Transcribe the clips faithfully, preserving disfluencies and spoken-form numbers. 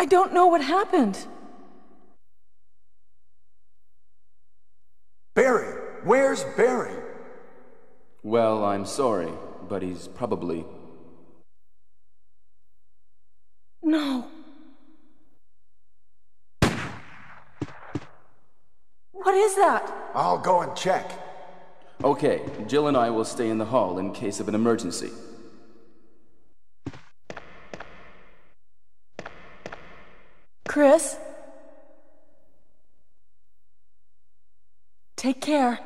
don't know what happened. Barry! Where's Barry? Well, I'm sorry, but he's probably... No. What is that? I'll go and check. Okay, Jill and I will stay in the hall in case of an emergency. Chris? Take care.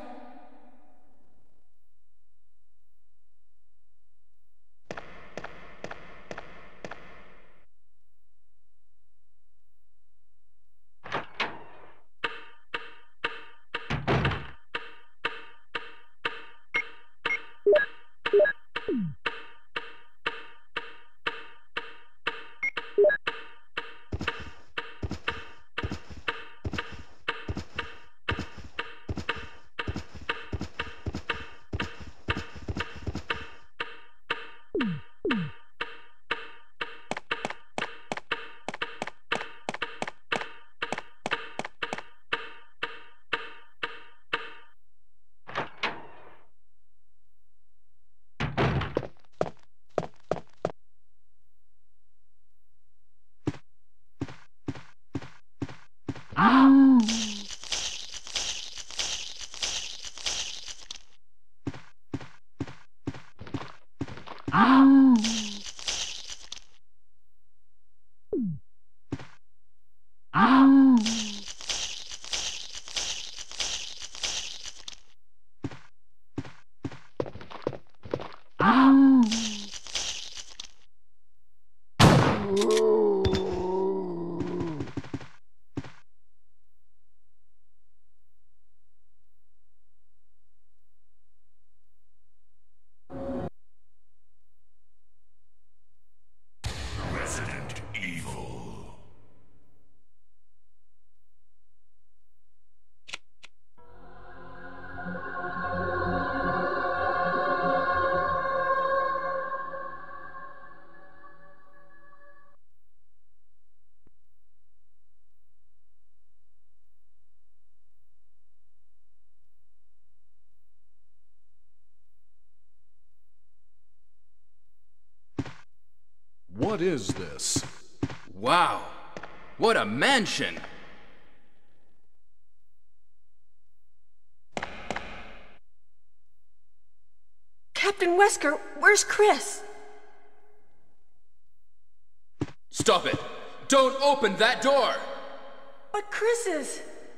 What is this? Wow! What a mansion! Captain Wesker, where's Chris? Stop it! Don't open that door! But Chris is...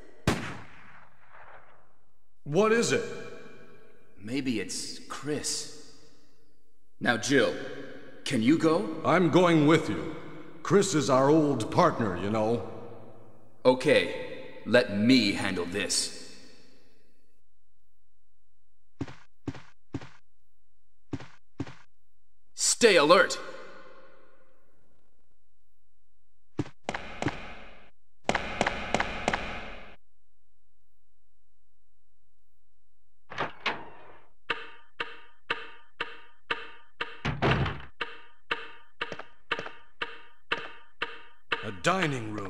What is it? Maybe it's Chris. Now, Jill, can you go? I'm going with you. Chris is our old partner, you know. Okay, let me handle this. Stay alert! A dining room.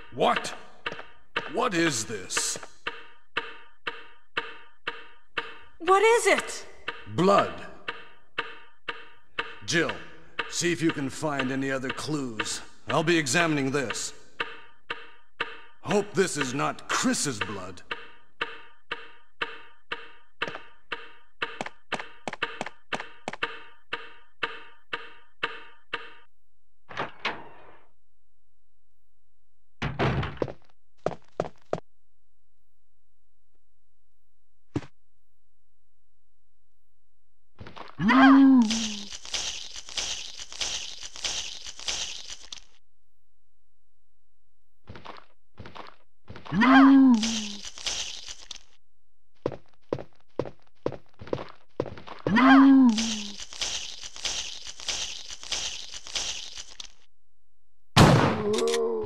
What? What is this? What is it? Blood. Jill, see if you can find any other clues. I'll be examining this. Hope this is not Chris's blood. Whoa.